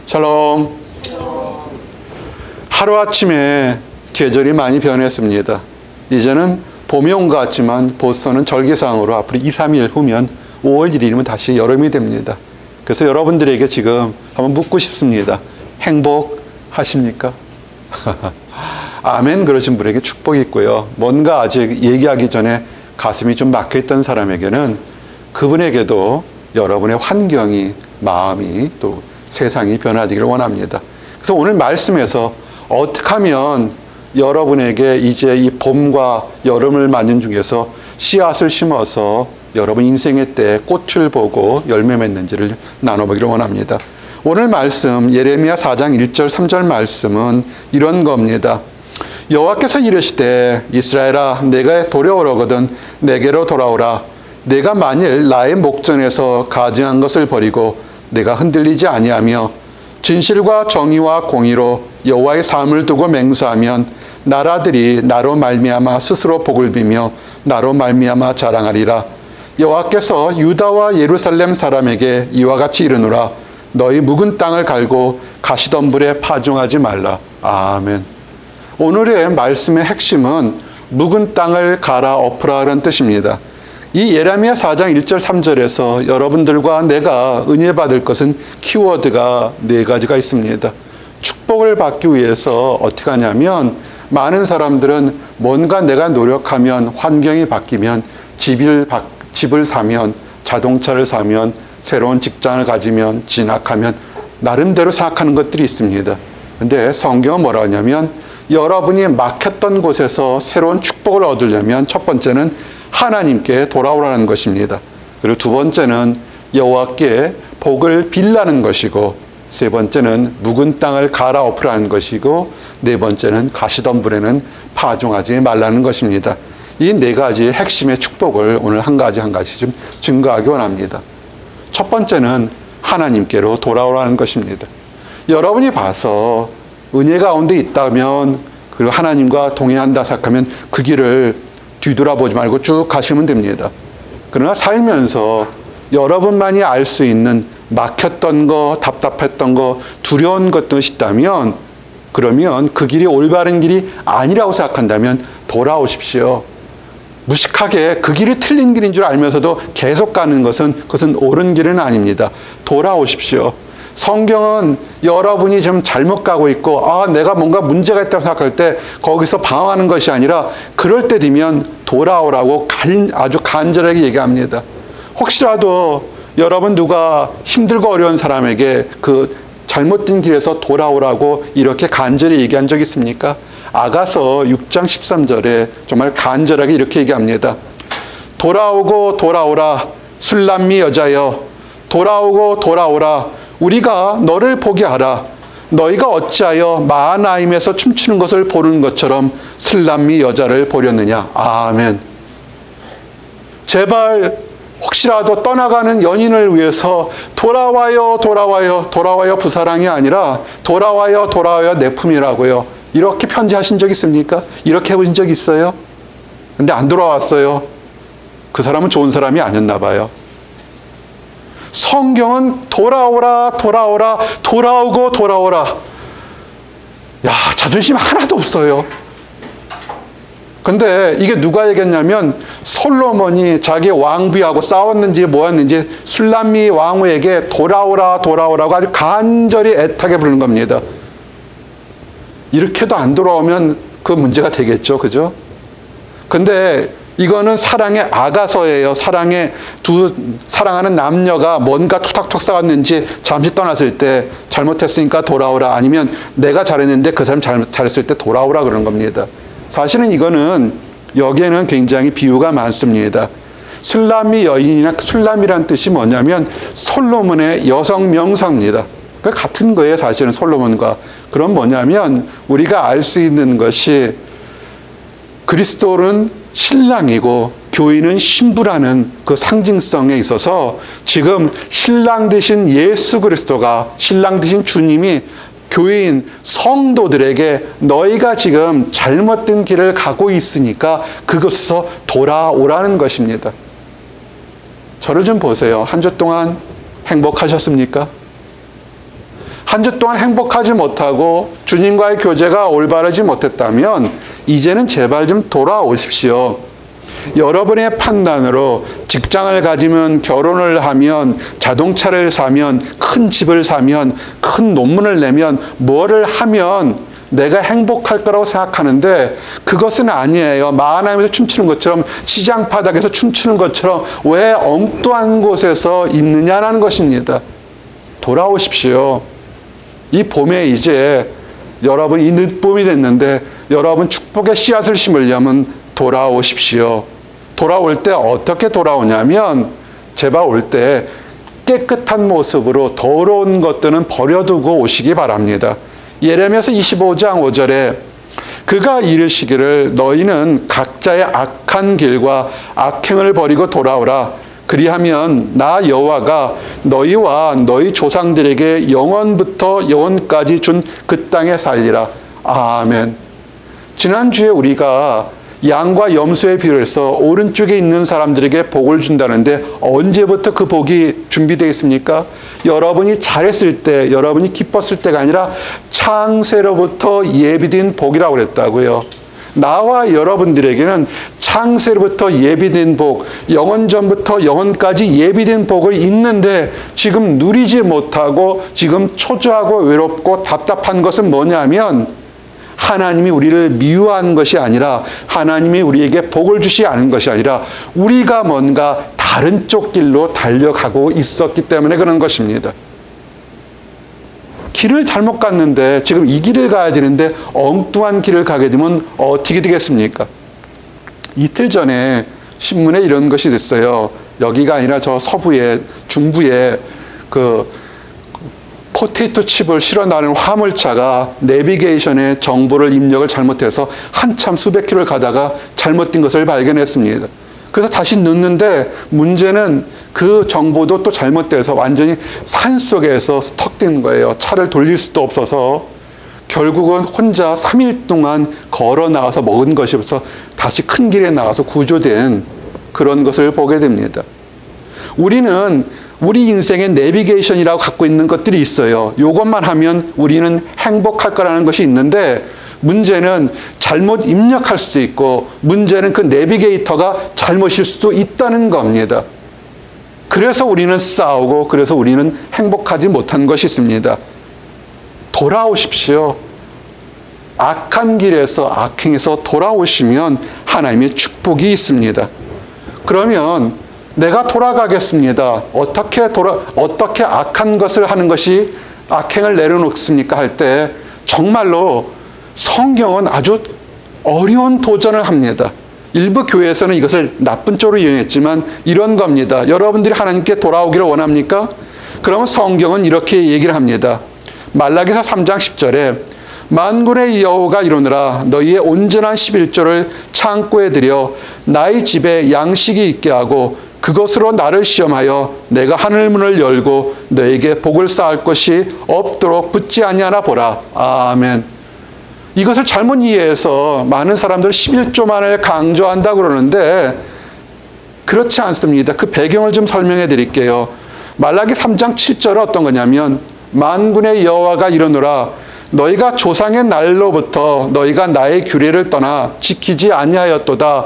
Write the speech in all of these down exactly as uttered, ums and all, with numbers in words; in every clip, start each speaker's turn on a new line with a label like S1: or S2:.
S1: 샬롬. 하루아침에 계절이 많이 변했습니다. 이제는 봄이 온 것 같지만 보스턴은 절기상으로 앞으로 이, 삼 일 후면 오월 일일이면 다시 여름이 됩니다. 그래서 여러분들에게 지금 한번 묻고 싶습니다. 행복하십니까? 아멘 그러신 분에게 축복이 있고요. 뭔가 아직 얘기하기 전에 가슴이 좀 막혀있던 사람에게는 그분에게도 여러분의 환경이, 마음이, 또 세상이 변화되기를 원합니다. 그래서 오늘 말씀에서 어떻게 하면 여러분에게 이제 이 봄과 여름을 맞는 중에서 씨앗을 심어서 여러분 인생의 때 꽃을 보고 열매 맺는지를 나눠보기를 원합니다. 오늘 말씀 예레미야 사 장 일 절 삼 절 말씀은 이런 겁니다. 여호와께서 이르시되 이스라엘아 내가 도려오려거든 내게로 돌아오라. 내가 만일 나의 목전에서 가증한 것을 버리고 내가 흔들리지 아니하며 진실과 정의와 공의로 여호와의 사함을 두고 맹세하면 나라들이 나로 말미암아 스스로 복을 비며 나로 말미암아 자랑하리라. 여호와께서 유다와 예루살렘 사람에게 이와 같이 이르노라. 너희 묵은 땅을 갈고 가시덤불에 파종하지 말라. 아멘. 오늘의 말씀의 핵심은 묵은 땅을 갈아 엎으라는 뜻입니다. 이 예레미야 사 장 일 절 삼 절에서 여러분들과 내가 은혜 받을 것은 키워드가 네 가지가 있습니다. 축복을 받기 위해서 어떻게 하냐면 많은 사람들은 뭔가 내가 노력하면 환경이 바뀌면 집을, 집을 사면 자동차를 사면 새로운 직장을 가지면 진학하면 나름대로 생각하는 것들이 있습니다. 근데 성경은 뭐라 하냐면 여러분이 막혔던 곳에서 새로운 축복을 얻으려면 첫 번째는 하나님께 돌아오라는 것입니다. 그리고 두 번째는 여호와께 복을 빌라는 것이고 세 번째는 묵은 땅을 갈아 엎으라는 것이고 네 번째는 가시덤불에는 파종하지 말라는 것입니다. 이 네 가지의 핵심의 축복을 오늘 한 가지 한 가지 좀 증거하기 원합니다. 첫 번째는 하나님께로 돌아오라는 것입니다. 여러분이 봐서 은혜 가운데 있다면 그리고 하나님과 동행한다 생각하면 그 길을 뒤돌아보지 말고 쭉 가시면 됩니다. 그러나 살면서 여러분만이 알 수 있는 막혔던 거, 답답했던 거, 두려운 것들이 있다면 그러면 그 길이 올바른 길이 아니라고 생각한다면 돌아오십시오. 무식하게 그 길이 틀린 길인 줄 알면서도 계속 가는 것은 그것은 옳은 길은 아닙니다. 돌아오십시오. 성경은 여러분이 좀 잘못 가고 있고 아 내가 뭔가 문제가 있다고 생각할 때 거기서 방황하는 것이 아니라 그럴 때 되면 돌아오라고 간, 아주 간절하게 얘기합니다. 혹시라도 여러분 누가 힘들고 어려운 사람에게 그 잘못된 길에서 돌아오라고 이렇게 간절히 얘기한 적 있습니까? 아가서 육 장 십삼 절에 정말 간절하게 이렇게 얘기합니다. 돌아오고 돌아오라 술람미 여자여 돌아오고 돌아오라 우리가 너를 보게 하라. 너희가 어찌하여 마하나임에서 춤추는 것을 보는 것처럼 슬람미 여자를 보렸느냐. 아멘. 제발 혹시라도 떠나가는 연인을 위해서 돌아와요 돌아와요 돌아와요 부사랑이 아니라 돌아와요 돌아와요 내 품이라고요. 이렇게 편지하신 적 있습니까? 이렇게 해보신 적 있어요? 근데 안 돌아왔어요. 그 사람은 좋은 사람이 아니었나 봐요. 성경은 돌아오라 돌아오라 돌아오고 돌아오라. 야 자존심 하나도 없어요. 근데 이게 누가 얘기했냐면 솔로몬이 자기 왕비하고 싸웠는지 뭐였는지 술람미 왕후에게 돌아오라 돌아오라고 아주 간절히 애타게 부르는 겁니다. 이렇게도 안 돌아오면 그 문제가 되겠죠. 그죠? 근데 이거는 사랑의 아가서예요. 사랑의 두 사랑하는 남녀가 뭔가 투닥투닥 싸웠는지 잠시 떠났을 때 잘못했으니까 돌아오라 아니면 내가 잘했는데 그 사람 잘, 잘했을 때 돌아오라 그러는 겁니다. 사실은 이거는 여기에는 굉장히 비유가 많습니다. 술람미 여인이나 술람이란 뜻이 뭐냐면 솔로몬의 여성 명사입니다. 그 같은 거예요. 사실은 솔로몬과. 그럼 뭐냐면 우리가 알 수 있는 것이 그리스도는 신랑이고 교인은 신부라는 그 상징성에 있어서 지금 신랑 되신 예수 그리스도가 신랑 되신 주님이 교인 성도들에게 너희가 지금 잘못된 길을 가고 있으니까 그것에서 돌아오라는 것입니다. 저를 좀 보세요. 한 주 동안 행복하셨습니까? 한 주 동안 행복하지 못하고 주님과의 교제가 올바르지 못했다면 이제는 제발 좀 돌아오십시오. 여러분의 판단으로 직장을 가지면, 결혼을 하면, 자동차를 사면, 큰 집을 사면, 큰 논문을 내면, 뭐를 하면 내가 행복할 거라고 생각하는데 그것은 아니에요. 마하나임에서 춤추는 것처럼, 시장 바닥에서 춤추는 것처럼 왜 엉뚱한 곳에서 있느냐는 것입니다. 돌아오십시오. 이 봄에 이제 여러분, 이 늦봄이 됐는데 여러분 축복의 씨앗을 심으려면 돌아오십시오. 돌아올 때 어떻게 돌아오냐면, 제발 올 때 깨끗한 모습으로 더러운 것들은 버려두고 오시기 바랍니다. 예레미야서 이십오 장 오 절에 그가 이르시기를 너희는 각자의 악한 길과 악행을 버리고 돌아오라. 그리하면 나 여호와가 너희와 너희 조상들에게 영원부터 영원까지 준 그 땅에 살리라. 아멘. 지난주에 우리가 양과 염소의 비유를 해서 오른쪽에 있는 사람들에게 복을 준다는데 언제부터 그 복이 준비되어 있습니까? 여러분이 잘했을 때, 여러분이 기뻤을 때가 아니라 창세로부터 예비된 복이라고 그랬다고요. 나와 여러분들에게는 창세로부터 예비된 복, 영원전부터 영원까지 예비된 복을 있는데 지금 누리지 못하고 지금 초조하고 외롭고 답답한 것은 뭐냐면, 하나님이 우리를 미워하는 것이 아니라, 하나님이 우리에게 복을 주시 않은 것이 아니라 우리가 뭔가 다른 쪽 길로 달려가고 있었기 때문에 그런 것입니다. 길을 잘못 갔는데 지금 이 길을 가야 되는데 엉뚱한 길을 가게 되면 어떻게 되겠습니까? 이틀 전에 신문에 이런 것이 됐어요. 여기가 아니라 저 서부에, 중부에 그 포테이토 칩을 실어 나르는 화물차가 내비게이션에 정보를 입력을 잘못해서 한참 수백 킬로를 가다가 잘못된 것을 발견했습니다. 그래서 다시 넣는데 문제는 그 정보도 또 잘못돼서 완전히 산속에서 스톡된 거예요. 차를 돌릴 수도 없어서 결국은 혼자 삼 일 동안 걸어 나가서 먹은 것이 없어서 다시 큰 길에 나가서 구조된 그런 것을 보게 됩니다. 우리는 우리 인생의 내비게이션이라고 갖고 있는 것들이 있어요. 이것만 하면 우리는 행복할 거라는 것이 있는데 문제는 잘못 입력할 수도 있고 문제는 그 내비게이터가 잘못일 수도 있다는 겁니다. 그래서 우리는 싸우고 그래서 우리는 행복하지 못한 것이 있습니다. 돌아오십시오. 악한 길에서 악행에서 돌아오시면 하나님의 축복이 있습니다. 그러면 내가 돌아가겠습니다. 어떻게 돌아, 어떻게 악한 것을 하는 것이 악행을 내려놓습니까? 할 때 정말로 성경은 아주 어려운 도전을 합니다. 일부 교회에서는 이것을 나쁜 쪽으로 이용했지만 이런 겁니다. 여러분들이 하나님께 돌아오기를 원합니까? 그러면 성경은 이렇게 얘기를 합니다. 말라기서 삼 장 십 절에 만군의 여호와가 이르노라 너희의 온전한 십일조를 창고에 들여 나의 집에 양식이 있게 하고 그것으로 나를 시험하여 내가 하늘문을 열고 너에게 복을 쌓을 것이 없도록 붙지 아니하나 보라. 아멘. 이것을 잘못 이해해서 많은 사람들은 십일조만을 강조한다고 그러는데 그렇지 않습니다. 그 배경을 좀 설명해 드릴게요. 말라기 삼 장 칠 절은 어떤 거냐면 만군의 여호와가 이르노라 너희가 조상의 날로부터 너희가 나의 규례를 떠나 지키지 아니하였도다.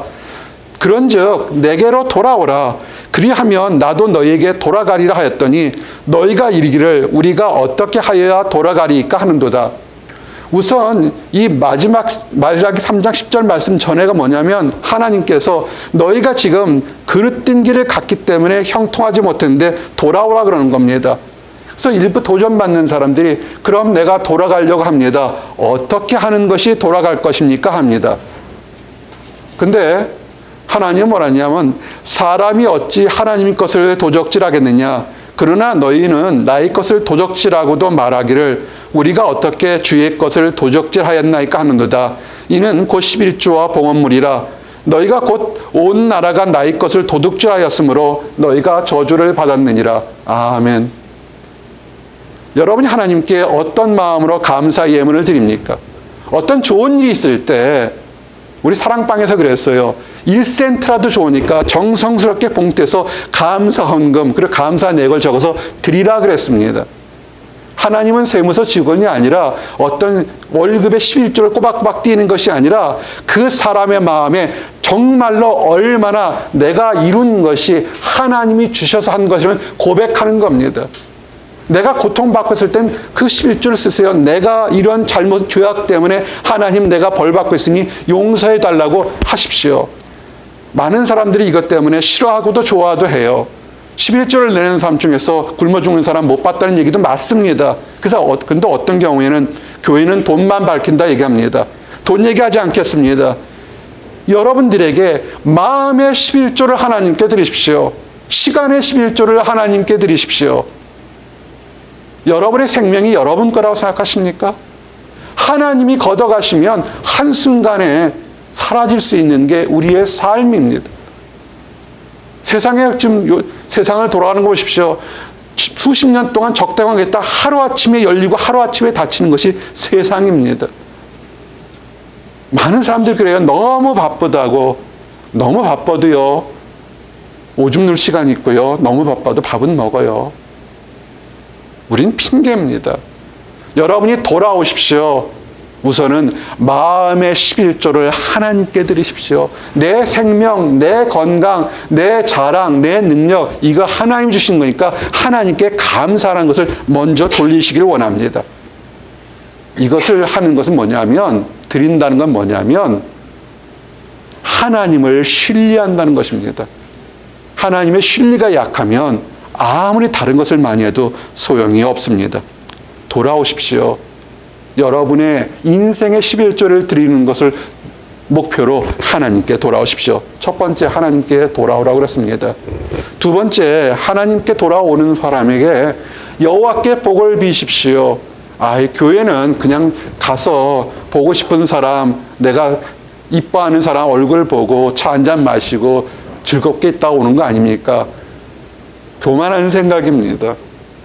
S1: 그런즉 내게로 돌아오라. 그리하면 나도 너희에게 돌아가리라 하였더니 너희가 이르기를 우리가 어떻게 하여야 돌아가리까 하는도다. 우선 이 마지막 말라기 삼 장 십 절 말씀 전에가 뭐냐면 하나님께서 너희가 지금 그릇된 길을 갔기 때문에 형통하지 못했는데 돌아오라 그러는 겁니다. 그래서 일부 도전받는 사람들이 그럼 내가 돌아가려고 합니다. 어떻게 하는 것이 돌아갈 것입니까? 합니다. 근데 하나님은 뭐라냐면 사람이 어찌 하나님 것을 도적질하겠느냐. 그러나 너희는 나의 것을 도적질하고도 말하기를 우리가 어떻게 주의 것을 도적질하였나이까 하는도다. 이는 곧 십일조와 봉헌물이라. 너희가 곧 온 나라가 나의 것을 도둑질하였으므로 너희가 저주를 받았느니라. 아멘. 여러분이 하나님께 어떤 마음으로 감사 예물을 드립니까? 어떤 좋은 일이 있을 때 우리 사랑방에서 그랬어요. 일 센트라도 좋으니까 정성스럽게 봉투에서 감사 헌금 그리고 감사 내걸 적어서 드리라 그랬습니다. 하나님은 세무서 직원이 아니라 어떤 월급의 십일조를 꼬박꼬박 띄는 것이 아니라 그 사람의 마음에 정말로 얼마나 내가 이룬 것이 하나님이 주셔서 한 것이면 고백하는 겁니다. 내가 고통받고 있을 땐 그 십일조를 쓰세요. 내가 이런 잘못 죄악 때문에 하나님 내가 벌받고 있으니 용서해 달라고 하십시오. 많은 사람들이 이것 때문에 싫어하고도 좋아도 해요. 십일조를 내는 사람 중에서 굶어 죽는 사람 못 봤다는 얘기도 맞습니다. 그래서 어, 근데 어떤 경우에는 교회는 돈만 밝힌다 얘기합니다. 돈 얘기하지 않겠습니다. 여러분들에게 마음의 십일조를 하나님께 드리십시오. 시간의 십일조를 하나님께 드리십시오. 여러분의 생명이 여러분 거라고 생각하십니까? 하나님이 걷어가시면 한순간에 사라질 수 있는 게 우리의 삶입니다. 세상에 지금 요, 세상을 돌아가는 거 보십시오. 수십 년 동안 적당하겠다 하루아침에 열리고 하루아침에 닫히는 것이 세상입니다. 많은 사람들이 그래요. 너무 바쁘다고. 너무 바빠도요. 오줌 눌 시간이 있고요. 너무 바빠도 밥은 먹어요. 우린 핑계입니다. 여러분이 돌아오십시오. 우선은 마음의 십일조를 하나님께 드리십시오. 내 생명, 내 건강, 내 자랑, 내 능력 이거 하나님 주신 거니까 하나님께 감사하는 것을 먼저 돌리시길 원합니다. 이것을 하는 것은 뭐냐면 드린다는 건 뭐냐면 하나님을 신뢰한다는 것입니다. 하나님의 신뢰가 약하면 아무리 다른 것을 많이 해도 소용이 없습니다. 돌아오십시오. 여러분의 인생의 십일조를 드리는 것을 목표로 하나님께 돌아오십시오. 첫 번째 하나님께 돌아오라고 그랬습니다. 두 번째 하나님께 돌아오는 사람에게 여호와께 복을 비십시오. 아, 교회는 그냥 가서 보고 싶은 사람, 내가 이뻐하는 사람 얼굴 보고 차 한잔 마시고 즐겁게 있다 오는 거 아닙니까? 교만한 생각입니다.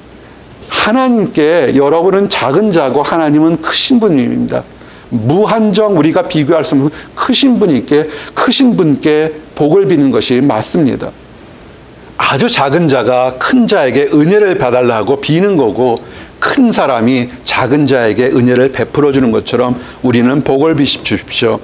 S1: 하나님께 여러분은 작은 자고 하나님은 크신 분입니다. 무한정 우리가 비교할 수 없는 크신 분께 크신 분께 복을 비는 것이 맞습니다. 아주 작은 자가 큰 자에게 은혜를 받달라고 비는 거고 큰 사람이 작은 자에게 은혜를 베풀어 주는 것처럼 우리는 복을 비십시오.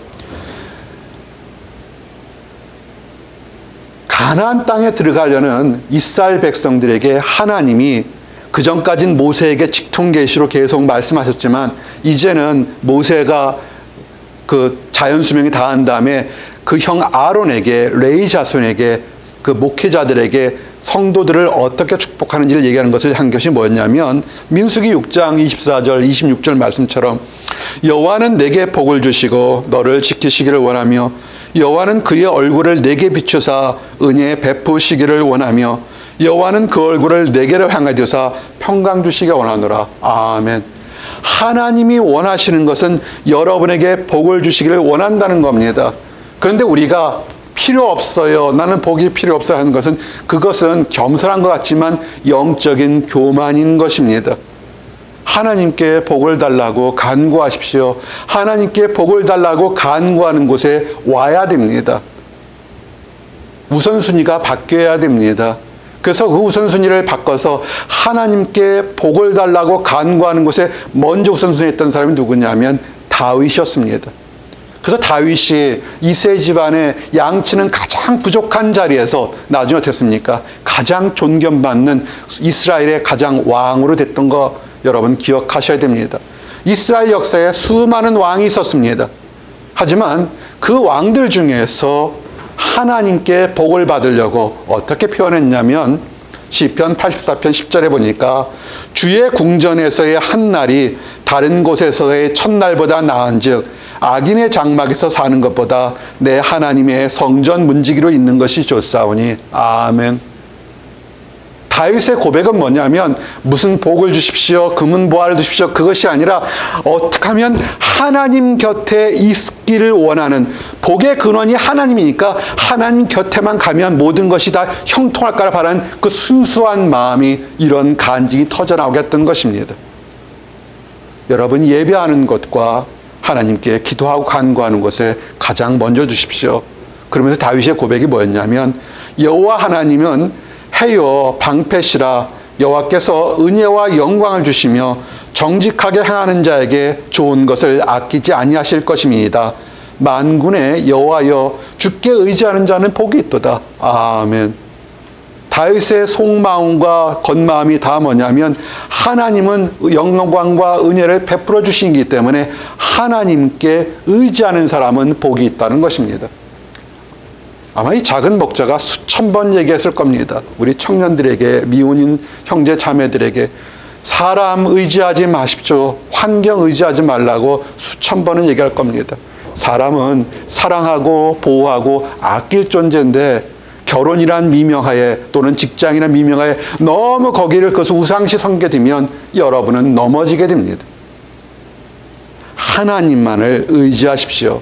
S1: 가나안 땅에 들어가려는 이스라엘 백성들에게 하나님이 그전까지는 모세에게 직통계시로 계속 말씀하셨지만 이제는 모세가 그 자연수명이 다한 다음에 그 형 아론에게 레위 자손에게 그 목회자들에게 성도들을 어떻게 축복하는지를 얘기하는 것을 한 것이 뭐였냐면 민수기 육 장 이십사 절 이십육 절 말씀처럼 여호와는 내게 복을 주시고 너를 지키시기를 원하며 여호와는 그의 얼굴을 내게 비추사 은혜 베푸시기를 원하며 여호와는 그 얼굴을 내게로 향하여서 평강 주시기 원하노라. 아멘. 하나님이 원하시는 것은 여러분에게 복을 주시기를 원한다는 겁니다. 그런데 우리가 필요 없어요. 나는 복이 필요 없어요 하는 것은 그것은 겸손한 것 같지만 영적인 교만인 것입니다. 하나님께 복을 달라고 간구하십시오. 하나님께 복을 달라고 간구하는 곳에 와야 됩니다. 우선순위가 바뀌어야 됩니다. 그래서 그 우선순위를 바꿔서 하나님께 복을 달라고 간구하는 곳에 먼저 우선순위 했던 사람이 누구냐면 다윗이었습니다. 그래서 다윗이 이세 집안의 양치는 가장 부족한 자리에서 나중에 어땠습니까? 가장 존경받는 이스라엘의 가장 왕으로 됐던 거 여러분 기억하셔야 됩니다. 이스라엘 역사에 수많은 왕이 있었습니다. 하지만 그 왕들 중에서 하나님께 복을 받으려고 어떻게 표현했냐면 시편 팔십사 편 십 절에 보니까 주의 궁전에서의 한 날이 다른 곳에서의 첫날보다 나은즉 악인의 장막에서 사는 것보다 내 하나님의 성전 문지기로 있는 것이 좋사오니. 아멘. 다윗의 고백은 뭐냐면 무슨 복을 주십시오, 금은 보화를 주십시오 그것이 아니라 어떻게 하면 하나님 곁에 있기를 원하는, 복의 근원이 하나님이니까 하나님 곁에만 가면 모든 것이 다 형통할까를 바라는 그 순수한 마음이 이런 간증이 터져나오게 했던 것입니다. 여러분, 예배하는 것과 하나님께 기도하고 간구하는 것에 가장 먼저 주십시오. 그러면서 다윗의 고백이 뭐였냐면 여호와 하나님은 해요 방패시라 여호와께서 은혜와 영광을 주시며 정직하게 행하는 자에게 좋은 것을 아끼지 아니하실 것입니다. 만군의 여호와여, 주께 의지하는 자는 복이 있도다. 아멘. 다윗의 속마음과 겉마음이 다 뭐냐면 하나님은 영광과 은혜를 베풀어 주시기 때문에 하나님께 의지하는 사람은 복이 있다는 것입니다. 아마 이 작은 목자가 수천 번 얘기했을 겁니다. 우리 청년들에게, 미혼인 형제 자매들에게 사람 의지하지 마십시오. 환경 의지하지 말라고 수천 번은 얘기할 겁니다. 사람은 사랑하고 보호하고 아낄 존재인데 결혼이란 미명하에 또는 직장이란 미명하에 너무 거기를 그것을 우상시 섬게 되면 여러분은 넘어지게 됩니다. 하나님만을 의지하십시오.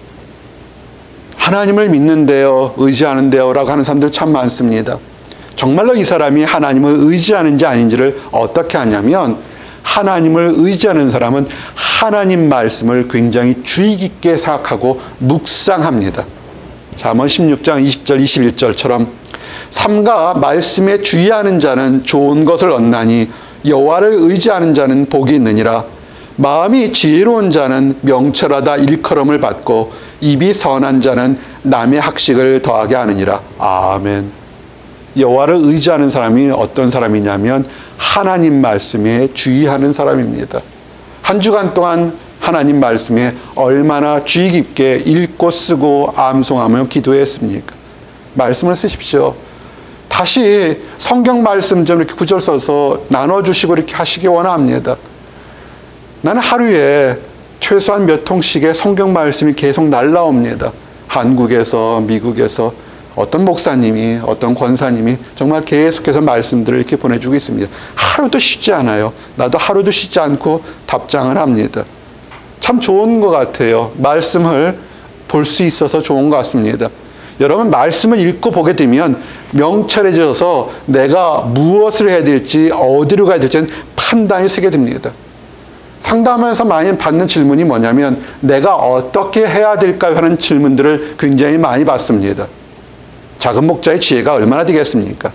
S1: 하나님을 믿는데요, 의지하는데요 라고 하는 사람들 참 많습니다. 정말로 이 사람이 하나님을 의지하는지 아닌지를 어떻게 하냐면 하나님을 의지하는 사람은 하나님 말씀을 굉장히 주의 깊게 생각하고 묵상합니다. 잠언 십육 장 이십 절 이십일 절처럼 삼가 말씀에 주의하는 자는 좋은 것을 얻나니 여호와를 의지하는 자는 복이 있느니라. 마음이 지혜로운 자는 명철하다 일컬음을 받고 입이 선한 자는 남의 학식을 더하게 하느니라. 아멘. 여호와를 의지하는 사람이 어떤 사람이냐면 하나님 말씀에 주의하는 사람입니다. 한 주간 동안 하나님 말씀에 얼마나 주의 깊게 읽고 쓰고 암송하며 기도했습니까? 말씀을 쓰십시오. 다시 성경 말씀 좀 이렇게 구절 써서 나눠주시고 이렇게 하시기 원합니다. 나는 하루에 최소한 몇 통씩의 성경 말씀이 계속 날라옵니다. 한국에서, 미국에서 어떤 목사님이, 어떤 권사님이 정말 계속해서 말씀들을 이렇게 보내주고 있습니다. 하루도 쉬지 않아요. 나도 하루도 쉬지 않고 답장을 합니다. 참 좋은 것 같아요. 말씀을 볼 수 있어서 좋은 것 같습니다. 여러분, 말씀을 읽고 보게 되면 명철해져서 내가 무엇을 해야 될지, 어디로 가야 될지는 판단이 서게 됩니다. 상담하면서 많이 받는 질문이 뭐냐면 내가 어떻게 해야 될까요? 하는 질문들을 굉장히 많이 받습니다. 작은 목자의 지혜가 얼마나 되겠습니까?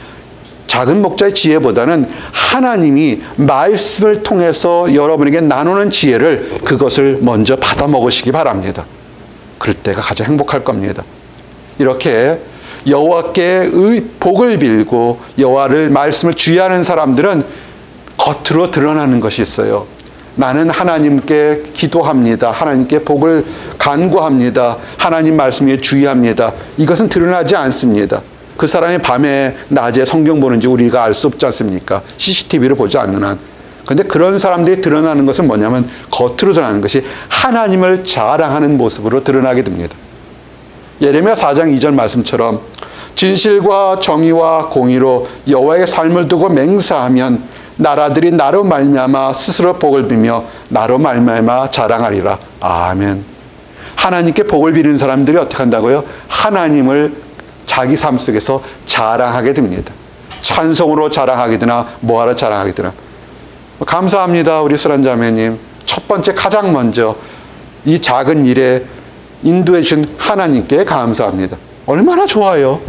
S1: 작은 목자의 지혜보다는 하나님이 말씀을 통해서 여러분에게 나누는 지혜를 그것을 먼저 받아 먹으시기 바랍니다. 그럴 때가 가장 행복할 겁니다. 이렇게 여호와께 복을 빌고 여호와를 말씀을 주의하는 사람들은 겉으로 드러나는 것이 있어요. 나는 하나님께 기도합니다. 하나님께 복을 간구합니다. 하나님 말씀에 주의합니다. 이것은 드러나지 않습니다. 그 사람이 밤에 낮에 성경 보는지 우리가 알 수 없지 않습니까? 씨씨티비를 보지 않는 한. 그런데 그런 사람들이 드러나는 것은 뭐냐면 겉으로 드러나는 것이 하나님을 자랑하는 모습으로 드러나게 됩니다. 예레미야 사 장 이 절 말씀처럼 진실과 정의와 공의로 여호와의 삶을 두고 맹세하면 나라들이 나로 말미암아 스스로 복을 비며 나로 말미암아 자랑하리라. 아멘. 하나님께 복을 비는 사람들이 어떻게 한다고요? 하나님을 자기 삶 속에서 자랑하게 됩니다. 찬송으로 자랑하게 되나 뭐하러 자랑하게 되나. 감사합니다, 우리 수란 자매님. 첫 번째 가장 먼저 이 작은 일에 인도해 주신 하나님께 감사합니다. 얼마나 좋아요.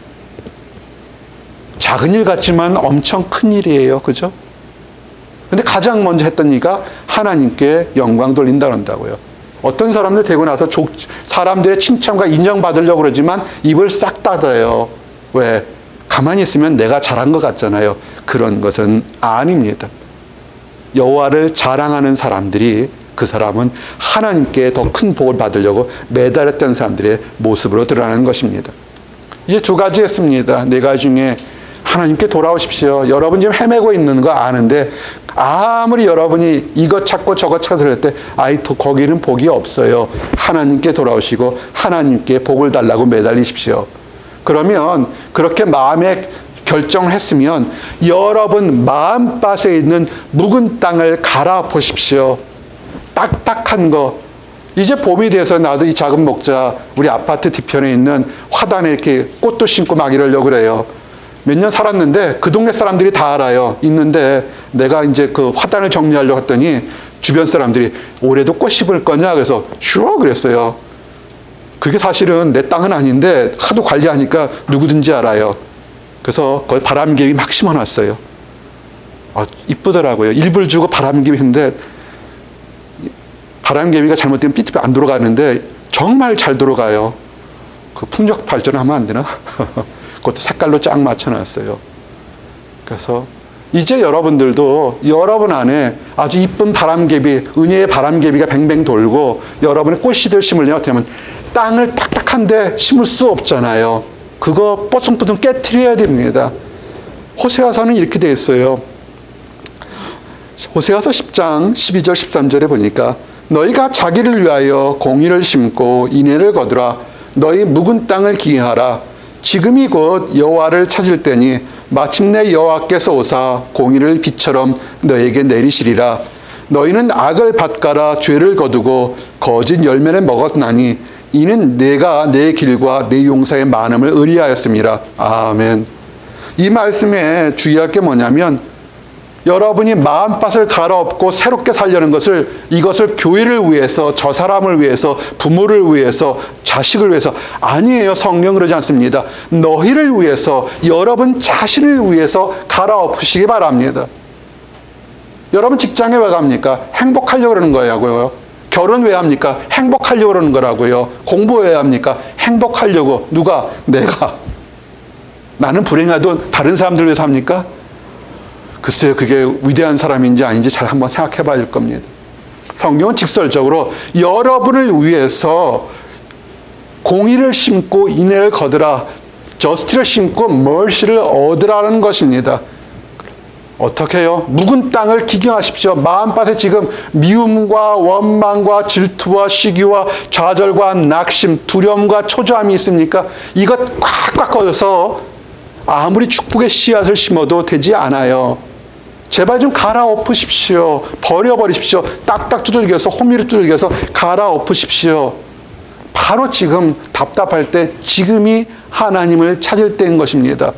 S1: 작은 일 같지만 엄청 큰 일이에요. 그죠? 근데 가장 먼저 했던 이가 하나님께 영광 돌린다 그런다고요. 어떤 사람들 되고 나서 사람들의 칭찬과 인정받으려고 그러지만 입을 싹 닫아요. 왜? 가만히 있으면 내가 잘한 것 같잖아요. 그런 것은 아닙니다. 여호와를 자랑하는 사람들이 그 사람은 하나님께 더 큰 복을 받으려고 매달렸던 사람들의 모습으로 드러나는 것입니다. 이제 두 가지 했습니다. 네 가지 중에 하나님께 돌아오십시오. 여러분 지금 헤매고 있는 거 아는데 아무리 여러분이 이것 찾고 저것 찾을 때 아이 거기는 복이 없어요. 하나님께 돌아오시고 하나님께 복을 달라고 매달리십시오. 그러면 그렇게 마음에 결정을 했으면 여러분 마음밭에 있는 묵은 땅을 갈아보십시오. 딱딱한 거. 이제 봄이 돼서 나도 이 작은 목자 우리 아파트 뒤편에 있는 화단에 이렇게 꽃도 심고 막 이러려고 그래요. 몇 년 살았는데 그 동네 사람들이 다 알아요. 있는데 내가 이제 그 화단을 정리하려고 했더니 주변 사람들이 올해도 꽃 심을 거냐? 그래서 쉬워 그랬어요. 그게 사실은 내 땅은 아닌데 하도 관리하니까 누구든지 알아요. 그래서 거기 바람개비 막 심어놨어요. 아, 이쁘더라고요. 일불 주고 바람개비 했는데 바람개비가 잘못되면 삐뚤 안 돌아가는데 정말 잘 돌아가요. 그 풍력 발전하면 안 되나? 그것도 색깔로 쫙 맞춰놨어요. 그래서 이제 여러분들도 여러분 안에 아주 이쁜 바람개비, 은혜의 바람개비가 뱅뱅 돌고 여러분의 꽃씨들 심으려면 어떻게 하면 땅을 딱딱한데 심을 수 없잖아요. 그거 뽀송뽀송 깨트려야 됩니다. 호세아서는 이렇게 되어 있어요. 호세아서 십 장 십이 절 십삼 절에 보니까 너희가 자기를 위하여 공의를 심고 인애를 거두라. 너희 묵은 땅을 기하라. 지금이 곧 여호와를 찾을 때니 마침내 여호와께서 오사 공의를 비처럼 너에게 내리시리라. 너희는 악을 밭가라 죄를 거두고 거짓 열매를 먹었나니 이는 내가 내 길과 내 용사의 많음을 의리하였음이라. 아멘. 이 말씀에 주의할 게 뭐냐면 여러분이 마음밭을 갈아엎고 새롭게 살려는 것을 이것을 교회를 위해서 저 사람을 위해서 부모를 위해서 자식을 위해서 아니에요. 성경 그러지 않습니다. 너희를 위해서 여러분 자신을 위해서 갈아엎으시기 바랍니다. 여러분 직장에 왜 갑니까? 행복하려고 그러는 거라고요. 결혼 왜 합니까? 행복하려고 그러는 거라고요. 공부 왜 합니까? 행복하려고. 누가? 내가. 나는 불행해도 다른 사람들 위해서 합니까? 글쎄요, 그게 위대한 사람인지 아닌지 잘 한번 생각해 봐야 될 겁니다. 성경은 직설적으로 여러분을 위해서 공의를 심고 인애를 거두라, 저스티를 심고 멀시를 얻으라는 것입니다. 어떻게 해요? 묵은 땅을 기경하십시오. 마음밭에 지금 미움과 원망과 질투와 시기와 좌절과 낙심, 두려움과 초조함이 있습니까? 이것 꽉꽉 걷어서 아무리 축복의 씨앗을 심어도 되지 않아요. 제발 좀 갈아엎으십시오. 버려버리십시오. 딱딱 두들겨서 호미를 두들겨서 갈아엎으십시오. 바로 지금 답답할 때 지금이 하나님을 찾을 때인 것입니다.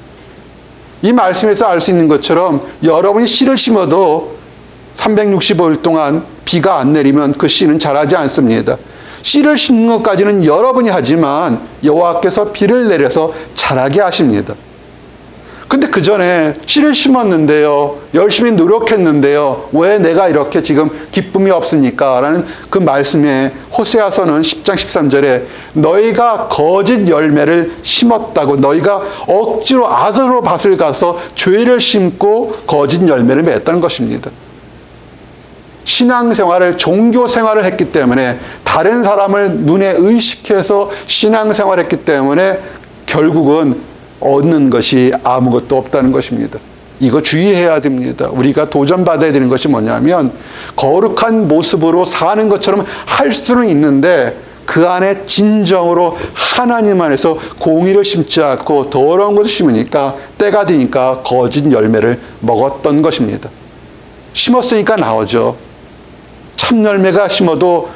S1: 이 말씀에서 알 수 있는 것처럼 여러분이 씨를 심어도 삼백육십오 일 동안 비가 안 내리면 그 씨는 자라지 않습니다. 씨를 심는 것까지는 여러분이 하지만 여호와께서 비를 내려서 자라게 하십니다. 근데 그 전에 씨를 심었는데요, 열심히 노력했는데요, 왜 내가 이렇게 지금 기쁨이 없습니까? 라는 그 말씀에 호세아서는 십 장 십삼 절에 너희가 거짓 열매를 심었다고, 너희가 억지로 악으로 밭을 가서 죄를 심고 거짓 열매를 맺었다는 것입니다. 신앙생활을, 종교생활을 했기 때문에, 다른 사람을 눈에 의식해서 신앙생활을 했기 때문에 결국은 얻는 것이 아무것도 없다는 것입니다. 이거 주의해야 됩니다. 우리가 도전받아야 되는 것이 뭐냐면 거룩한 모습으로 사는 것처럼 할 수는 있는데 그 안에 진정으로 하나님 안에서 공의를 심지 않고 더러운 것을 심으니까 때가 되니까 거짓 열매를 먹었던 것입니다. 심었으니까 나오죠. 참 열매가 심어도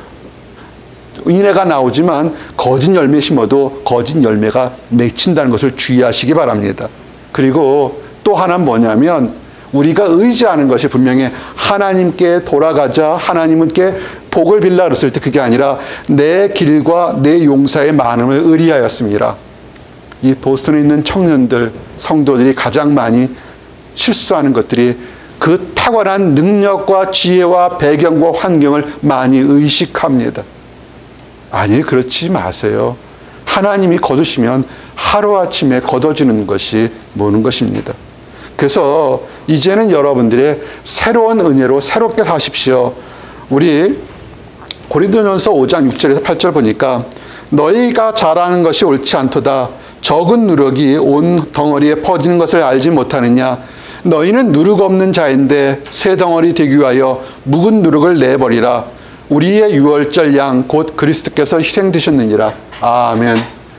S1: 인애가 나오지만 거짓 열매 심어도 거짓 열매가 맺힌다는 것을 주의하시기 바랍니다. 그리고 또 하나는 뭐냐면 우리가 의지하는 것이 분명히 하나님께 돌아가자, 하나님께 복을 빌라 그랬을 때 그게 아니라 내 길과 내 용사의 많음을 의리하였습니다. 이 보스턴에 있는 청년들, 성도들이 가장 많이 실수하는 것들이 그 탁월한 능력과 지혜와 배경과 환경을 많이 의식합니다. 아니, 그렇지 마세요. 하나님이 거두시면 하루아침에 거둬지는 것이 뭐는 것입니다. 그래서 이제는 여러분들의 새로운 은혜로 새롭게 사십시오. 우리 고린도전서 오 장 육 절에서 팔 절 보니까 너희가 잘하는 것이 옳지 않도다. 적은 누룩이 온 덩어리에 퍼지는 것을 알지 못하느냐. 너희는 누룩 없는 자인데 새 덩어리 되기 위하여 묵은 누룩을 내버리라. 우리의 유월절 양 곧 그리스도께서 희생되셨느니라. 아멘.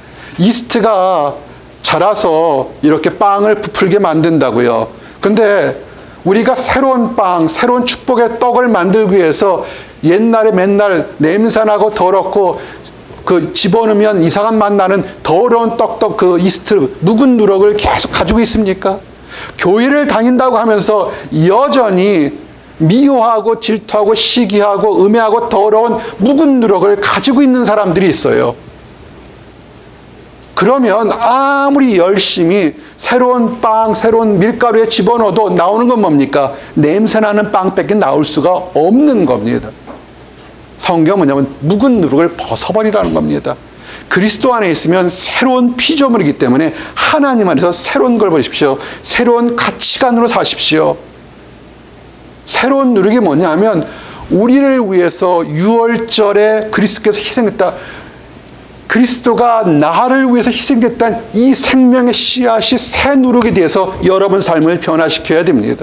S1: 이스트가 자라서 이렇게 빵을 부풀게 만든다고요. 근데 우리가 새로운 빵, 새로운 축복의 떡을 만들기 위해서 옛날에 맨날 냄새나고 더럽고 그 집어넣으면 이상한 맛 나는 더러운 떡떡 그 이스트, 묵은 누룩을 계속 가지고 있습니까? 교회를 다닌다고 하면서 여전히 미워하고 질투하고 시기하고 음해하고 더러운 묵은 누룩을 가지고 있는 사람들이 있어요. 그러면 아무리 열심히 새로운 빵, 새로운 밀가루에 집어넣어도 나오는 건 뭡니까? 냄새나는 빵밖에 나올 수가 없는 겁니다. 성경은 뭐냐면 묵은 누룩을 벗어버리라는 겁니다. 그리스도 안에 있으면 새로운 피조물이기 때문에 하나님 안에서 새로운 걸 보십시오. 새로운 가치관으로 사십시오. 새로운 누룩이 뭐냐면 우리를 위해서 유월절에 그리스도께서 희생했다. 그리스도가 나를 위해서 희생됐다는 이 생명의 씨앗이 새 누룩에 대해서 여러분 삶을 변화시켜야 됩니다.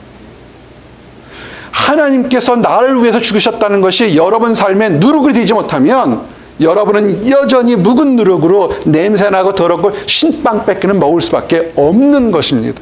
S1: 하나님께서 나를 위해서 죽으셨다는 것이 여러분 삶에 누룩이 되지 못하면 여러분은 여전히 묵은 누룩으로 냄새나고 더럽고 신빵 뺏기는 먹을 수밖에 없는 것입니다.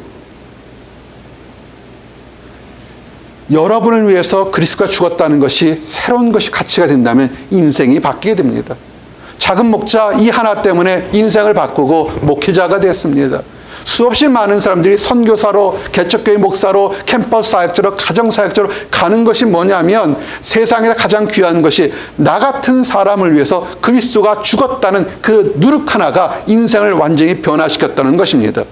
S1: 여러분을 위해서 그리스도가 죽었다는 것이 새로운 것이 가치가 된다면 인생이 바뀌게 됩니다. 작은 목자 이 하나 때문에 인생을 바꾸고 목회자가 됐습니다. 수없이 많은 사람들이 선교사로, 개척교회 목사로, 캠퍼스 사역자로, 가정사역자로 가는 것이 뭐냐면 세상에서 가장 귀한 것이 나 같은 사람을 위해서 그리스도가 죽었다는 그 누룩 하나가 인생을 완전히 변화시켰다는 것입니다.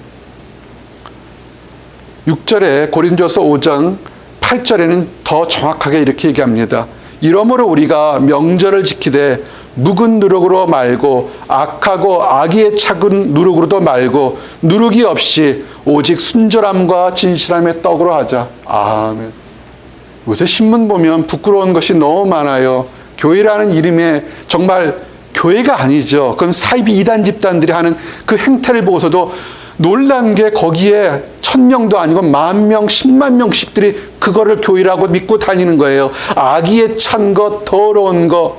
S1: 육 절에 고린도서 오 장 팔 절에는 더 정확하게 이렇게 얘기합니다. 이러므로 우리가 명절을 지키되 묵은 누룩으로 말고 악하고 악의에 착은 누룩으로도 말고 누룩이 없이 오직 순절함과 진실함의 떡으로 하자. 아멘. 요새 신문 보면 부끄러운 것이 너무 많아요. 교회라는 이름에 정말 교회가 아니죠. 그건 사이비 이단 집단들이 하는 그 행태를 보고서도 놀란 게 거기에 천 명도 아니고 만 명, 십만 명씩들이 그거를 교회라고 믿고 다니는 거예요. 악의에 찬 것, 더러운 것.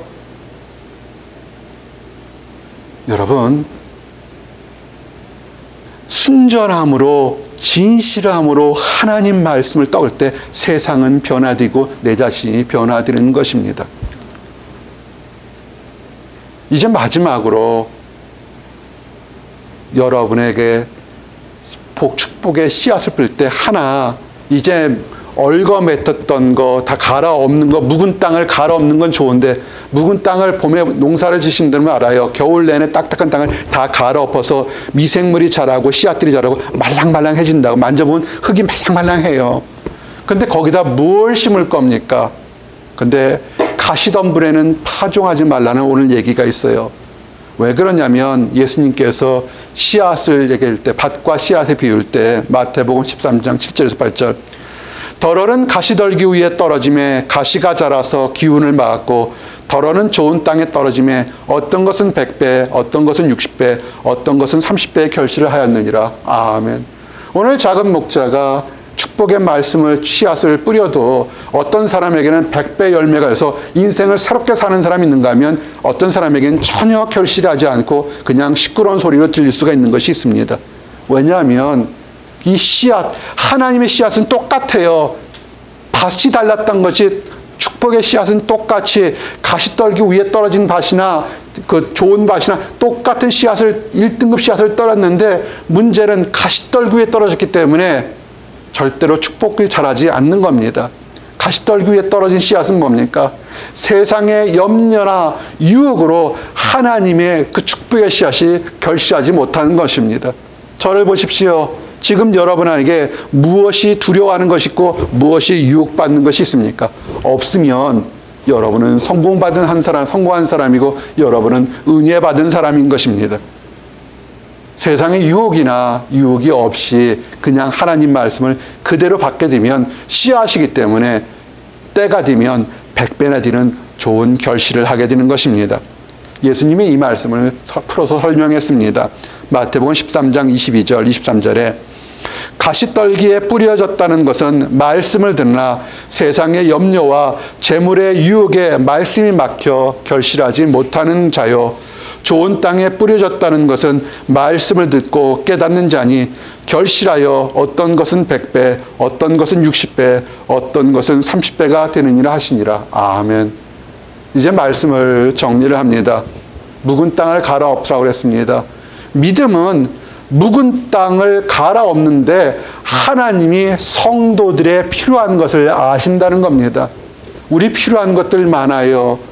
S1: 여러분, 순전함으로 진실함으로 하나님 말씀을 떠올 때 세상은 변화되고 내 자신이 변화되는 것입니다. 이제 마지막으로 여러분에게 복, 축복의 씨앗을 뿌릴 때 하나, 이제 얽어맺었던 거 다 갈아엎는 거, 묵은 땅을 갈아엎는 건 좋은데 묵은 땅을 봄에 농사를 지신 분들은 알아요. 겨울 내내 딱딱한 땅을 다 갈아엎어서 미생물이 자라고 씨앗들이 자라고 말랑말랑해진다고. 만져보면 흙이 말랑말랑해요. 근데 거기다 뭘 심을 겁니까? 근데 가시덤불에는 파종하지 말라는 오늘 얘기가 있어요. 왜 그러냐면 예수님께서 씨앗을 얘기할 때, 밭과 씨앗을 비울 때 마태복음 십삼 장 칠 절에서 팔 절, 덜어는 가시떨기 위에 떨어짐에 가시가 자라서 기운을 막았고 덜어는 좋은 땅에 떨어짐에 어떤 것은 백 배, 어떤 것은 육십 배, 어떤 것은 삼십 배의 결실을 하였느니라. 아멘. 오늘 작은 목자가 축복의 말씀을, 씨앗을 뿌려도 어떤 사람에게는 백 배 열매가 있어 인생을 새롭게 사는 사람이 있는가 하면 어떤 사람에게는 전혀 결실하지 않고 그냥 시끄러운 소리로 들릴 수가 있는 것이 있습니다. 왜냐하면 이 씨앗, 하나님의 씨앗은 똑같아요. 밭이 달랐던 것이 축복의 씨앗은 똑같이 가시떨기 위에 떨어진 밭이나 그 좋은 밭이나 똑같은 씨앗을, 일 등급 씨앗을 떨었는데 문제는 가시떨기 위에 떨어졌기 때문에 절대로 축복이 자라지 않는 겁니다. 가시떨기 위에 떨어진 씨앗은 뭡니까? 세상의 염려나 유혹으로 하나님의 그 축복의 씨앗이 결실하지 못하는 것입니다. 저를 보십시오. 지금 여러분에게 무엇이 두려워하는 것이 있고 무엇이 유혹받는 것이 있습니까? 없으면 여러분은 성공받은 한 사람, 성공한 사람이고 여러분은 은혜 받은 사람인 것입니다. 세상의 유혹이나 유혹이 없이 그냥 하나님 말씀을 그대로 받게 되면 씨앗이기 때문에 때가 되면 백 배나 되는 좋은 결실을 하게 되는 것입니다. 예수님이 이 말씀을 풀어서 설명했습니다. 마태복음 십삼 장 이십이 절, 이십삼 절에 가시떨기에 뿌려졌다는 것은 말씀을 듣나 세상의 염려와 재물의 유혹에 말씀이 막혀 결실하지 못하는 자요. 좋은 땅에 뿌려졌다는 것은 말씀을 듣고 깨닫는 자니 결실하여 어떤 것은 백 배, 어떤 것은 육십 배, 어떤 것은 삼십 배가 되느니라 하시니라. 아멘. 이제 말씀을 정리를 합니다. 묵은 땅을 갈아엎으라고 그랬습니다. 믿음은 묵은 땅을 갈아엎는데 하나님이 성도들의 필요한 것을 아신다는 겁니다. 우리 필요한 것들 많아요.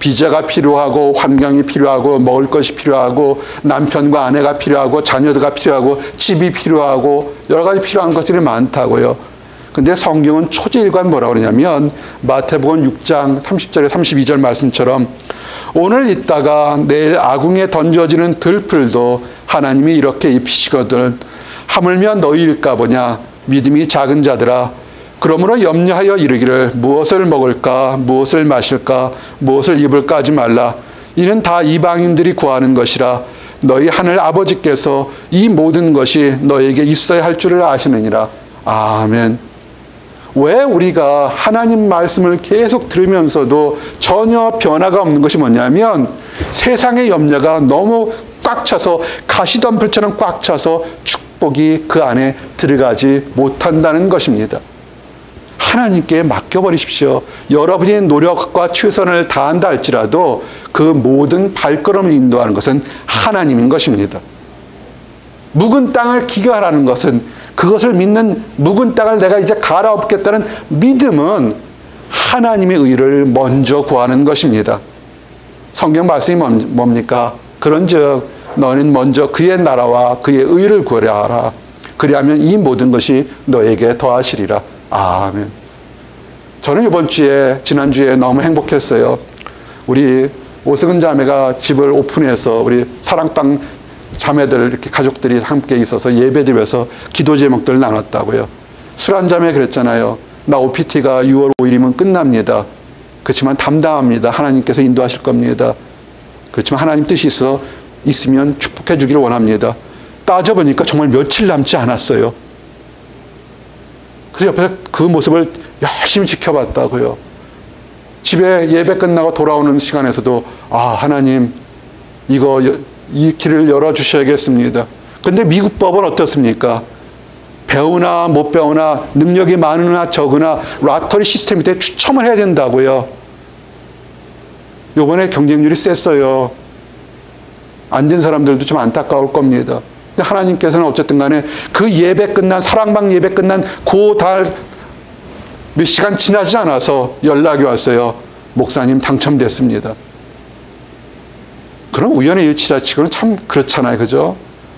S1: 비자가 필요하고 환경이 필요하고 먹을 것이 필요하고 남편과 아내가 필요하고 자녀들가 필요하고 집이 필요하고 여러 가지 필요한 것들이 많다고요. 근데 성경은 초제일관 뭐라고 그러냐면 마태복음 육 장 삼십 절에 삼십이 절 말씀처럼 오늘 있다가 내일 아궁에 던져지는 들풀도 하나님이 이렇게 입히시거든 하물며 너희일까 보냐 믿음이 작은 자들아 그러므로 염려하여 이르기를 무엇을 먹을까 무엇을 마실까 무엇을 입을까 하지 말라 이는 다 이방인들이 구하는 것이라 너희 하늘 아버지께서 이 모든 것이 너에게 있어야 할 줄을 아시느니라. 아멘. 왜 우리가 하나님 말씀을 계속 들으면서도 전혀 변화가 없는 것이 뭐냐면 세상의 염려가 너무 꽉 차서 가시덤불처럼 꽉 차서 축복이 그 안에 들어가지 못한다는 것입니다. 하나님께 맡겨버리십시오. 여러분이 노력과 최선을 다한다 할지라도 그 모든 발걸음을 인도하는 것은 하나님인 것입니다. 묵은 땅을 기가라는 것은 그것을 믿는 묵은 땅을 내가 이제 갈아엎겠다는 믿음은 하나님의 의를 먼저 구하는 것입니다. 성경 말씀이 뭡니까? 그런즉 너는 먼저 그의 나라와 그의 의를 구하라 하라. 그리하면 이 모든 것이 너에게 더하시리라. 아멘. 저는 이번 주에 지난주에 너무 행복했어요. 우리 오승은 자매가 집을 오픈해서 우리 사랑방 자매들 이렇게 가족들이 함께 있어서 예배드려서 기도 제목들을 나눴다고요. 수란 자매 그랬잖아요. 나 오피티가 유월 오일이면 끝납니다. 그렇지만 담당합니다. 하나님께서 인도하실 겁니다. 그렇지만 하나님 뜻이 있어 있으면 축복해 주기를 원합니다. 따져보니까 정말 며칠 남지 않았어요. 그래서 옆에서 그 모습을 열심히 지켜봤다고요. 집에 예배 끝나고 돌아오는 시간에서도 아 하나님 이거 이 길을 열어주셔야겠습니다. 근데 미국 법은 어떻습니까? 배우나 못 배우나 능력이 많으나 적으나 라터리 시스템이 돼 추첨을 해야 된다고요. 요번에 경쟁률이 셌어요. 안 된 사람들도 좀 안타까울 겁니다. 근데 하나님께서는 어쨌든 간에 그 예배 끝난 사랑방 예배 끝난 그 달 몇 시간 지나지 않아서 연락이 왔어요. 목사님 당첨됐습니다. 그런 우연의 일치라 치고는 참 그렇잖아요. 그죠?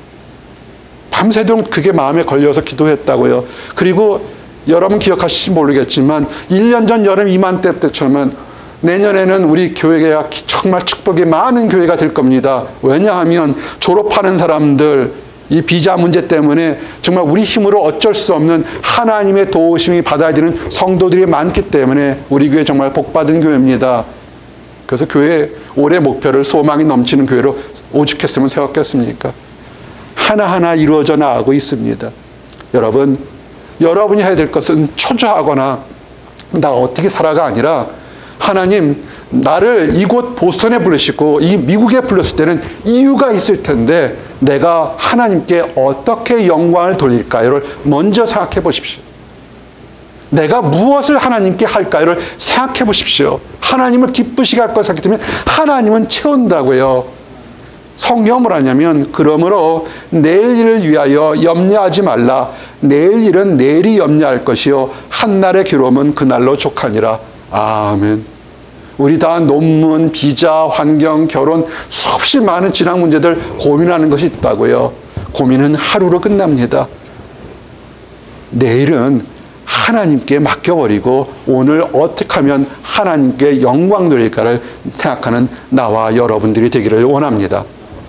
S1: 밤새도록 그게 마음에 걸려서 기도했다고요. 그리고 여러분 기억하실지 모르겠지만 일 년 전 여름 이맘때 때처럼 내년에는 우리 교회가 정말 축복이 많은 교회가 될 겁니다. 왜냐하면 졸업하는 사람들 이 비자 문제 때문에 정말 우리 힘으로 어쩔 수 없는 하나님의 도우심이 받아야 되는 성도들이 많기 때문에 우리 교회 정말 복받은 교회입니다. 그래서 교회 올해 목표를 소망이 넘치는 교회로 오죽했으면 세웠겠습니까? 하나하나 이루어져 나가고 있습니다. 여러분, 여러분이 해야 될 것은 초조하거나 나 어떻게 살아가 아니라 하나님 나를 이곳 보스턴에 부르시고 이 미국에 불렀을 때는 이유가 있을 텐데 내가 하나님께 어떻게 영광을 돌릴까요를 먼저 생각해 보십시오. 내가 무엇을 하나님께 할까요를 생각해 보십시오. 하나님을 기쁘시게 할 것 생각하면 하나님은 채운다고요. 성경은 뭐라냐면 그러므로 내일 일을 위하여 염려하지 말라. 내일 일은 내일이 염려할 것이요 한날의 괴로움은 그날로 족하니라. 아멘. 우리 다 논문, 비자, 환경, 결혼 수없이 많은 진학 문제들 고민하는 것이 있다고요. 고민은 하루로 끝납니다. 내일은 하나님께 맡겨버리고 오늘 어떻게 하면 하나님께 영광 돌릴까를 생각하는 나와 여러분들이 되기를 원합니다.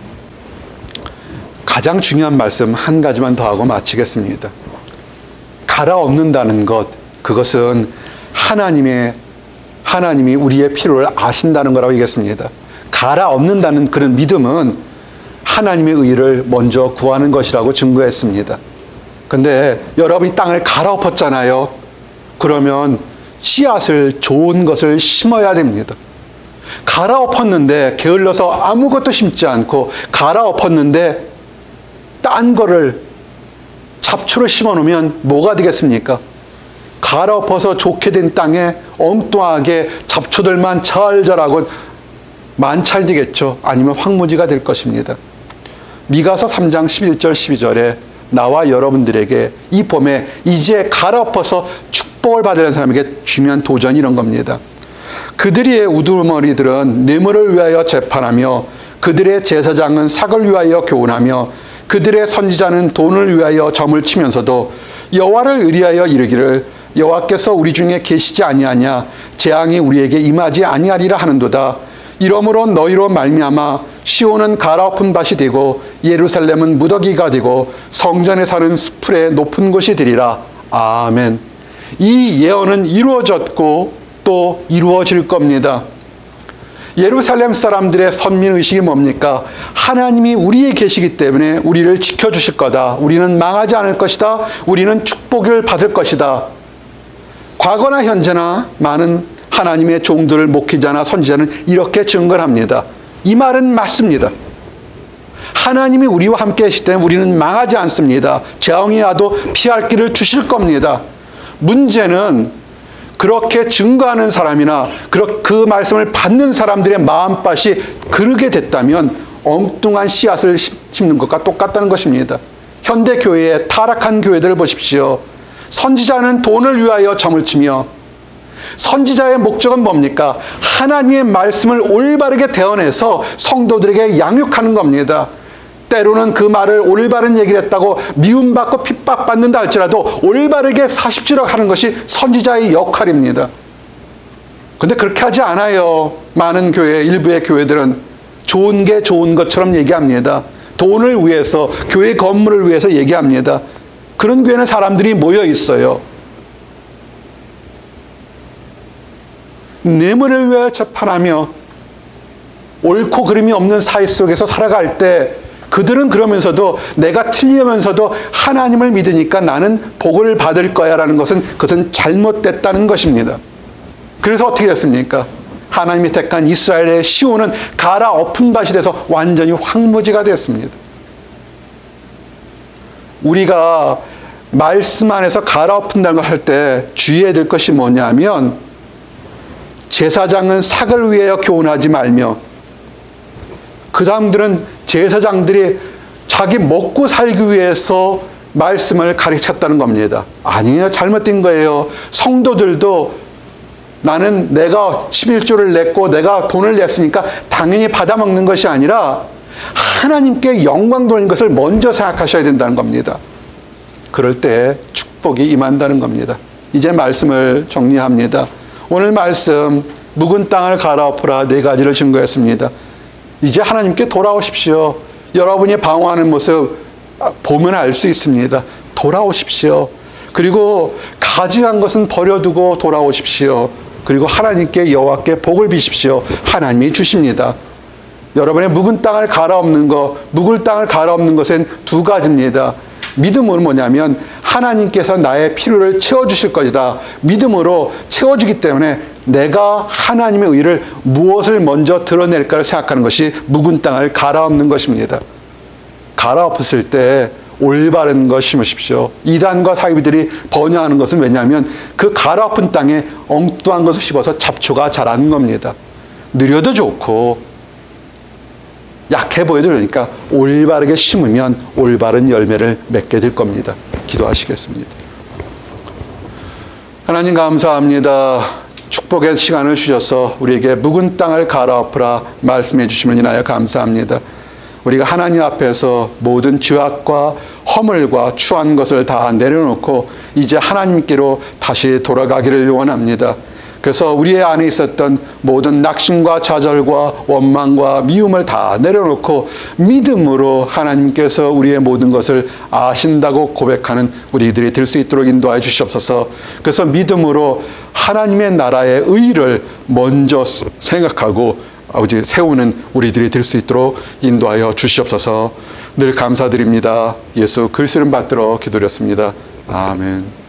S1: 가장 중요한 말씀 한 가지만 더 하고 마치겠습니다. 갈아엎는다는 것, 그것은 하나님의 하나님이 우리의 필요를 아신다는 거라고 얘기했습니다. 갈아엎는다는 그런 믿음은 하나님의 의를 먼저 구하는 것이라고 증거했습니다. 근데 여러분이 땅을 갈아엎었잖아요. 그러면 씨앗을 좋은 것을 심어야 됩니다. 갈아엎었는데 게을러서 아무것도 심지 않고 갈아엎었는데 딴 거를 잡초를 심어놓으면 뭐가 되겠습니까? 갈아엎어서 좋게 된 땅에 엉뚱하게 잡초들만 잘 자라고 만찬이 되겠죠. 아니면 황무지가 될 것입니다. 미가서 삼 장 십일 절 십이 절에 나와 여러분들에게 이 봄에 이제 갈아엎어서 축복을 받으려는 사람에게 중요한 도전이 이런 겁니다. 그들의 우두머리들은 뇌물을 위하여 재판하며 그들의 제사장은 삭을 위하여 교훈하며 그들의 선지자는 돈을 위하여 점을 치면서도 여호와를 의리하여 이르기를 여호와께서 우리 중에 계시지 아니하냐 재앙이 우리에게 임하지 아니하리라 하는도다. 이러므로 너희로 말미암아 시온은 갈아엎은 밭이 되고 예루살렘은 무더기가 되고 성전에 사는 수풀의 높은 곳이 되리라. 아멘. 이 예언은 이루어졌고 또 이루어질 겁니다. 예루살렘 사람들의 선민의식이 뭡니까? 하나님이 우리에 계시기 때문에 우리를 지켜주실 거다. 우리는 망하지 않을 것이다. 우리는 축복을 받을 것이다. 과거나 현재나 많은 하나님의 종들을 목회자나 선지자는 이렇게 증거를 합니다. 이 말은 맞습니다. 하나님이 우리와 함께 계시기 때문에 우리는 망하지 않습니다. 재앙이 와도 피할 길을 주실 겁니다. 문제는 그렇게 증거하는 사람이나 그 말씀을 받는 사람들의 마음밭이 그르게 됐다면 엉뚱한 씨앗을 심는 것과 똑같다는 것입니다. 현대 교회의 타락한 교회들을 보십시오. 선지자는 돈을 위하여 점을 치며 선지자의 목적은 뭡니까? 하나님의 말씀을 올바르게 대언해서 성도들에게 양육하는 겁니다. 때로는 그 말을 올바른 얘기를 했다고 미움받고 핍박받는다 할지라도 올바르게 사십시오 하는 것이 선지자의 역할입니다. 근데 그렇게 하지 않아요. 많은 교회, 일부의 교회들은 좋은 게 좋은 것처럼 얘기합니다. 돈을 위해서, 교회 건물을 위해서 얘기합니다. 그런 교회는 사람들이 모여 있어요. 뇌물을 위하여 재판하며 옳고 그름이 없는 사회 속에서 살아갈 때 그들은 그러면서도 내가 틀리면서도 하나님을 믿으니까 나는 복을 받을 거야 라는 것은 그것은 잘못됐다는 것입니다. 그래서 어떻게 됐습니까? 하나님이 택한 이스라엘의 시온은 갈아엎은 밭이 돼서 완전히 황무지가 됐습니다. 우리가 말씀 안에서 갈아엎은다는 걸 할 때 주의해야 될 것이 뭐냐면 제사장은 삭을 위하여 교훈하지 말며 그 사람들은 제사장들이 자기 먹고 살기 위해서 말씀을 가르쳤다는 겁니다. 아니에요. 잘못된 거예요. 성도들도 나는 내가 십일조를 냈고 내가 돈을 냈으니까 당연히 받아먹는 것이 아니라 하나님께 영광 돌리는 것을 먼저 생각하셔야 된다는 겁니다. 그럴 때 축복이 임한다는 겁니다. 이제 말씀을 정리합니다. 오늘 말씀 묵은 땅을 갈아엎으라 네 가지를 증거했습니다. 이제 하나님께 돌아오십시오. 여러분이 방황하는 모습 보면 알 수 있습니다. 돌아오십시오. 그리고 가증한 것은 버려두고 돌아오십시오. 그리고 하나님께 여호와께 복을 비십시오. 하나님이 주십니다. 여러분의 묵은 땅을 갈아엎는 것, 묵을 땅을 갈아엎는 것은 두 가지입니다. 믿음은 뭐냐면 하나님께서 나의 필요를 채워주실 것이다. 믿음으로 채워주기 때문에 내가 하나님의 의를 무엇을 먼저 드러낼까를 생각하는 것이 묵은 땅을 갈아엎는 것입니다. 갈아엎었을 때 올바른 것 심으십시오. 이단과 사이비들이 번영하는 것은 왜냐하면 그 갈아엎은 땅에 엉뚱한 것을 심어서 잡초가 자라는 겁니다. 느려도 좋고 약해 보여도 그러니까 올바르게 심으면 올바른 열매를 맺게 될 겁니다. 기도하시겠습니다. 하나님 감사합니다. 축복의 시간을 주셔서 우리에게 묵은 땅을 갈아엎으라 말씀해 주심을 인하여 감사합니다. 우리가 하나님 앞에서 모든 죄악과 허물과 추한 것을 다 내려놓고 이제 하나님께로 다시 돌아가기를 원합니다. 그래서 우리 안에 있었던 모든 낙심과 좌절과 원망과 미움을 다 내려놓고 믿음으로 하나님께서 우리의 모든 것을 아신다고 고백하는 우리들이 될 수 있도록 인도하여 주시옵소서. 그래서 믿음으로 하나님의 나라의 의를 먼저 생각하고 아버지 세우는 우리들이 될 수 있도록 인도하여 주시옵소서. 늘 감사드립니다. 예수 그리스도를 받들어 기도드렸습니다. 아멘.